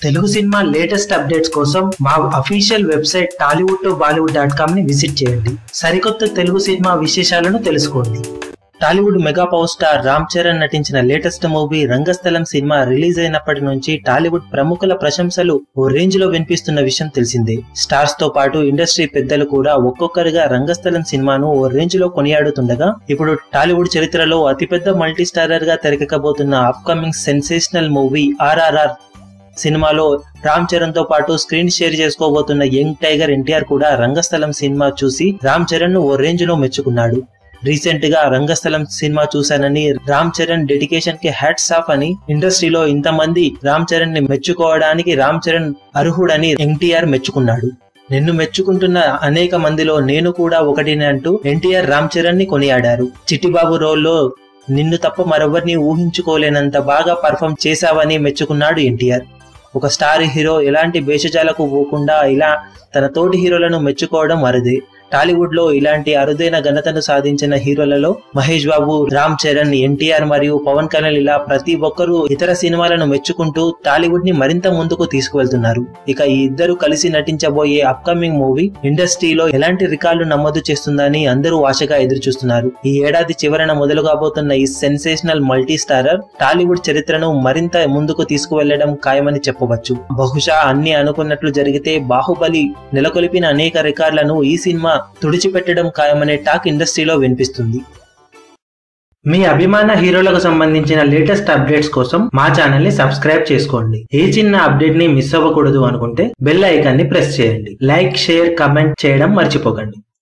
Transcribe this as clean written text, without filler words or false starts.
Telugu cinema latest updates కోసం మా official website tollywood2bollywood.com ని విజిట్ చేయండి. సరికొత్త తెలుగు సినిమా విశేషాలను తెలుసుకోండి. Tollywood mega power star Ram Charan నటించిన latest movie Rangasthalam cinema release అయినప్పటి నుంచి టాలీవుడ్ ప్రముఖుల ప్రశంసలు ఓ రేంజ్ లో వినిపిస్తున్న విషయం తెలిసిందే. స్టార్స్ తో పాటు ఇండస్ట్రీ పెద్దలు కూడా ఒక్కొక్కరుగా రంగస్థలం సినిమాను ఓ రేంజ్ లో కొనియాడుతుండగా, ఇప్పుడు టాలీవుడ్ చరిత్రలో అతిపెద్ద మల్టీ స్టారర్ గా తెరకెక్కబోతున్న అప్కమింగ్ సెన్సేషనల్ మూవీ RRR సినిమాలో రామ్ చరణ్ తో పాటు స్క్రీన్ షేర్ చేసుకోబోతున్న యంగ్ టైగర్ ఎన్టీఆర్ కూడా రంగస్థలం సినిమా చూసి రామ్ చరణ్ ను ఓ రేంజ్ లో మెచ్చుకున్నాడు. రీసెంట్ గా రంగస్థలం సినిమా చూశానని, రామ్ చరణ్ డెడికేషన్ కి హ్యాట్స్ ఆఫ్ అని, ఇండస్ట్రీలో ఇంతమంది రామ్ చరణ్ ని మెచ్చుకోవడానికి రామ్ చరణ్ అర్హుడని ఎన్టీఆర్ మెచ్చుకున్నాడు. నిన్ను మెచ్చుకుంటున్న అనేక మందిలో నేను కూడా ఒకటిని అంటూ ఎన్టీఆర్ రామ్ చరణ్ ని కొనియాడారు. చిట్టిబాబు రోల్లో నిన్ను తప్ప మరెవరిని ఊహించుకోలేనంత బాగా పర్ఫామ్ చేశావని మెచ్చుకున్నాడు ఎన్టీఆర్. ఒక స్టార్ హీరో ఎలాంటి భేషజాలకు పోకుండా ఇలా తన తోటి హీరోలను మెచ్చుకోవడం అరుదే. టాలీవుడ్ లో ఇలాంటి అరుదైన ఘనతను సాధించిన హీరోలలో మహేష్ బాబు, రామ్ చరణ్, ఎన్టీఆర్ మరియు పవన్ కళ్యాణ్ ఇలా ప్రతి ఒక్కరూ ఇతర సినిమాలను మెచ్చుకుంటూ టాలీవుడ్ ని మరింత ముందుకు తీసుకువెళ్తున్నారు. ఇక ఈ ఇద్దరు కలిసి నటించబోయే అప్కమింగ్ మూవీ ఇండస్ట్రీలో ఎలాంటి రికార్డులు నమోదు చేస్తుందని అందరూ ఆశగా ఎదురు చూస్తున్నారు. ఈ ఏడాది చివరన మొదలు కాబోతున్న ఈ సెన్సేషనల్ మల్టీ స్టారర్ టాలీవుడ్ చరిత్రను మరింత ముందుకు తీసుకువెళ్లడం ఖాయమని చెప్పవచ్చు. బహుశా అన్ని అనుకున్నట్లు జరిగితే బాహుబలి నెలకొల్పిన అనేక రికార్డులను ఈ సినిమా తుడిచిపెట్టడం ఖాయమనే టాక్ ఇండస్ట్రీలో వినిపిస్తుంది. మీ అభిమాన హీరోలకు సంబంధించిన లేటెస్ట్ అప్డేట్స్ కోసం మా ఛానల్ ని సబ్స్క్రైబ్ చేసుకోండి. ఏ చిన్న అప్డేట్ ని మిస్ అవ్వకూడదు అనుకుంటే బెల్ ఐకాన్ ని ప్రెస్ చేయండి. లైక్, షేర్, కమెంట్ చేయడం మర్చిపోకండి.